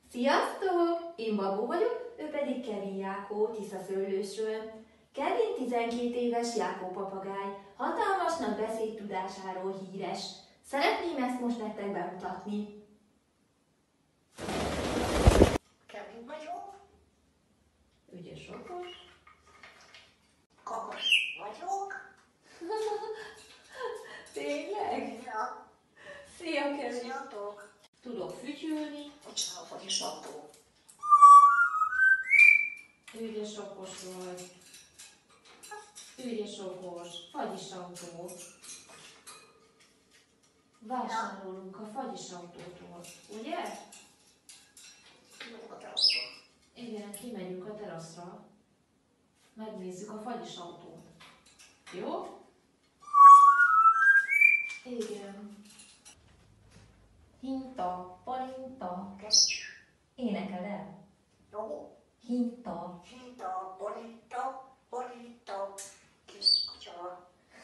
Sziasztok! Én Babó vagyok, ő pedig Kevin Jákó Tiszaszőlősről. Kevin 12 éves Jákó papagáj, hatalmas nagy beszédtudásáról híres. Szeretném ezt most nektek bemutatni. Kevin vagyok. Ügyes, okos. Kakos vagyok. Tényleg? Ja. Szia, Kevin! Sziasztok. Tudok fütyülni. Bocsánat, hogy is adó. Ügyes, okos vagy. Ügyes, okos. Fagyis autó. Vásárolunk a fagyis autótól, ugye? Megyek a teraszra. Igen, kimegyünk a teraszra. Megnézzük a fagyis autót. Jó? Igen. Hinta, palinta. Kezdjük. Énekel el. Jó? Hinta. Hinta, borinta. Kis kutya.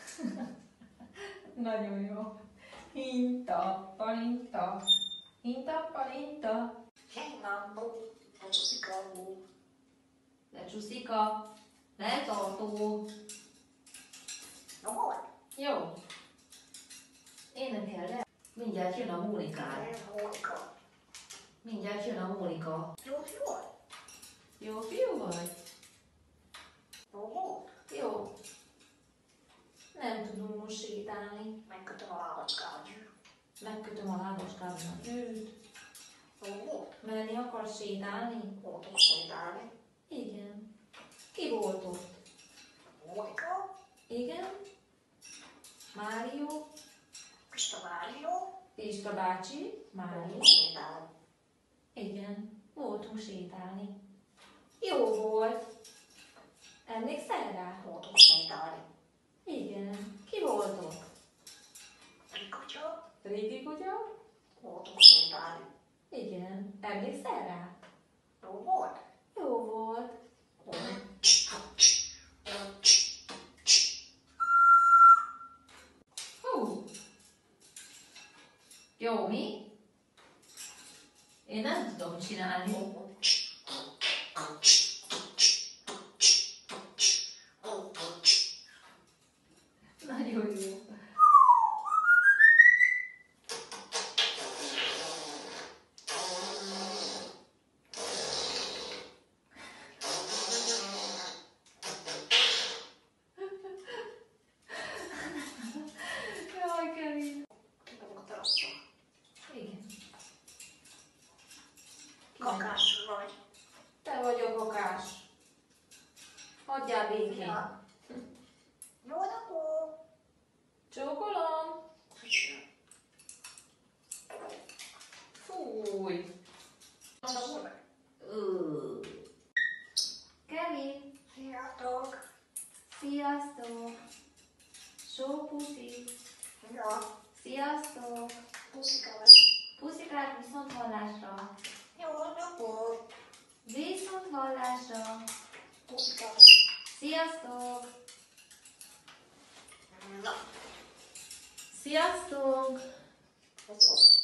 Nagyon jó. Hinta, palinta. Hinta, palinta. Hey, mambo. Lecsúszik a hó. Lecsúszik a letartó. Jó volt? Jó. Énekel el. Mindjárt jön a Mónikája. Mónika. Mindjárt jön a Mónika. Jó volt? Jó fiú vagy? Jó volt? Jó. Nem tudunk most sétálni. Megkötöm a lábacskámat. Megkötöm a lábaskámon a gyűrűt. Jó volt? Menni akarsz sétálni? Voltunk sétálni. Igen. Ki volt ott? Mónika. Igen. Mário. Pista Mário. Pista bácsi. Mário. Voltunk sétálni. Igen. Voltunk sétálni. Jó volt. Emlékszel rá? Voltunk sétálni. Igen. Ki volt ott? Rikutya. Régi kutya? Voltunk sétálni. Igen. Emlékszel rá? Jó volt? Jó volt. Hú. Jó, mi? Én nem tudom csinálni. Nagyon jó. Jaj, Kevin. Kimegyünk a teraszra. Igen. Kakás vagy. Te vagy a kakás. Hagyjál békén. Ja. Jó napot! Csókolom. Köszönöm. Fúj. Kevin. Sziasztok! Sziasztok. Só puszi. Ja, Sziasztok. puszikás. Puszikát viszont hallásra. Jó napot! Viszont hallásra. Puszikás. Sziasztok. Na, Sziasztok. ez volt.